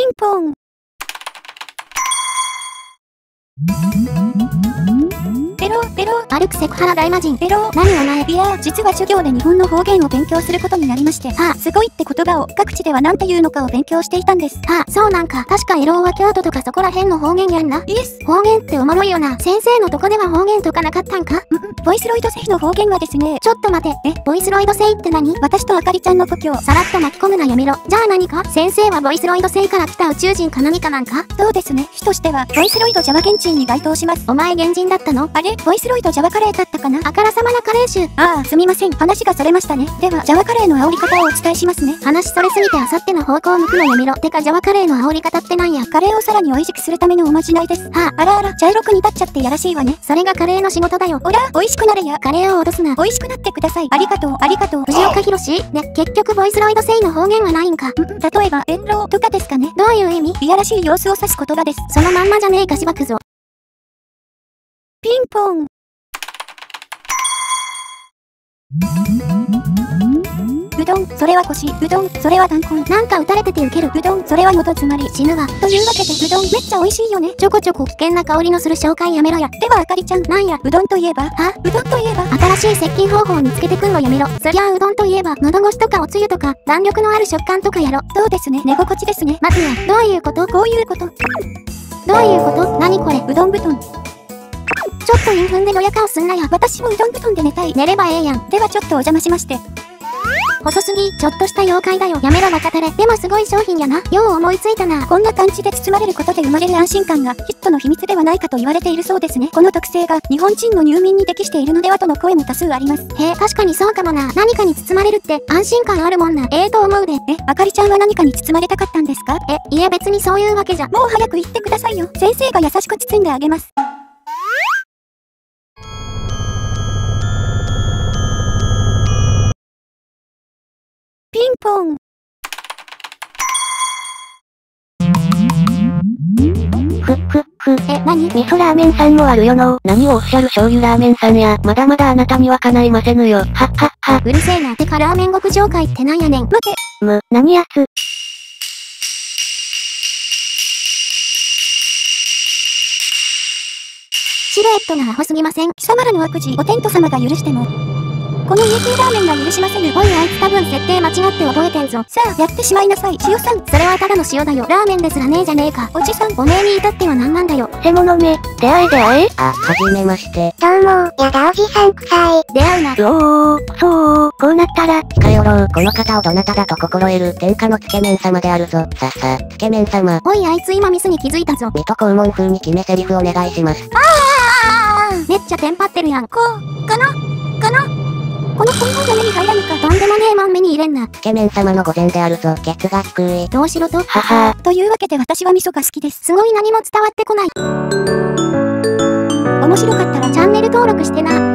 ンポン。ペロペロ歩くセクハラ大魔人。ペロ何お前。いや実は授業で日本の方言を勉強することになりまして。すごいって言葉を各地では何て言うのかを勉強していたんです。そうなんか。確かエローは京都とかそこら辺の方言やんな。イエス。方言っておもろいよな。先生のとこでは方言とかなかったんか。ボイスロイド性の方言はですね。ちょっと待て。ボイスロイド性って何？私とあかりちゃんの故郷さらっと巻き込むなやめろ。じゃあ何か？先生はボイスロイド性から来た宇宙人か何かなんか？そうですね。種としてはボイスロイドジャワ原人に該当します。お前原人だったの？あれ？ボイスロイドジャワカレーだったかな？あからさまなカレー臭。すみません。話がそれましたね。ではジャワカレーの煽り方をお伝えしますね。話それすぎてあさっての方向を向くのやめろ。てかジャワカレーの煽り方ってなんや？カレーをさらに美味しくするためのおまじないです。あらあら茶色く煮立っちゃってやらしいわね。それがカレーの仕事だよ。おら美味しくなれや。カレーを落とすな。美味しくなってください。ありがとうありがとう。藤岡弘ね、結局ボイスロイド性の方言はないんか。例えば遠慮とかですかね。どういう意味？いやらしい様子を指す言葉です。そのまんまじゃねえかしばくぞ。ピンポン。うどん、それは腰。うどん、それは弾痕。なんか打たれててウケる。うどん、それは喉詰まり。死ぬわ。というわけで、うどんめっちゃ美味しいよね。ちょこちょこ危険な香りのする紹介やめろや。ではあかりちゃん、なんや、うどんといえば？うどんといえば、新しい接近方法を見つけてくんのやめろ。そりゃあうどんといえば、喉越しとかおつゆとか、弾力のある食感とかやろ。そうですね、寝心地ですね。待てや、どういうこと？こういうこと。どういうこと？何これ？うどん布団。ちょっとインフンでドヤ顔すんなや。私もうどん布団で寝たい。寝ればええやん。ではちょっとお邪魔しまして。細すぎ、ちょっとした妖怪だよ。やめろバカタレ。でもすごい商品やな。よう思いついたな。こんな感じで包まれることで生まれる安心感がヒットの秘密ではないかと言われているそうですね。この特性が日本人の入眠に適しているのではとの声も多数あります。へえ、確かにそうかもな。何かに包まれるって安心感あるもんな。と思うで。あかりちゃんは何かに包まれたかったんですか？いえ別にそういうわけじゃ。もう早く言ってくださいよ。先生が優しく包んであげます。ピンポン。何？ 味噌ラーメンさんもあるよの。何をおっしゃる醤油ラーメンさんや。まだまだあなたには叶いませぬよ。はっはっは。 うるせえな。てかラーメン極上会ってなんやねん。待て。 何やつ。 シルエットがアホすぎません？貴様らの悪事、お天道様が許しても。この家系ラーメンが許しませぬ。おいあいつ多分設定間違って覚えてんぞ。さあ、やってしまいなさい。塩さん。それはただの塩だよ。ラーメンですらねえじゃねえか。おじさん。おめえに至っては何なんだよ。 獣め。出会え。はじめまして。 どうも、やだおじさん臭い。 出会うな。 こうなったら。 近寄ろう。この方をどなただと心得る。天下のつけ麺様であるぞ。さ、つけ麺様。 おいあいつ今ミスに気づいたぞ。 水戸黄門風に決め台詞お願いします。 めっちゃテンパってるやん。この混合が目に入らぬか。とんでもねえもん目に入れんな。 つけ麺様の御前であるぞ。ケツが低い。 どうしろと？というわけで私は味噌が好きです。すごい何も伝わってこない。面白かったらチャンネル登録してな。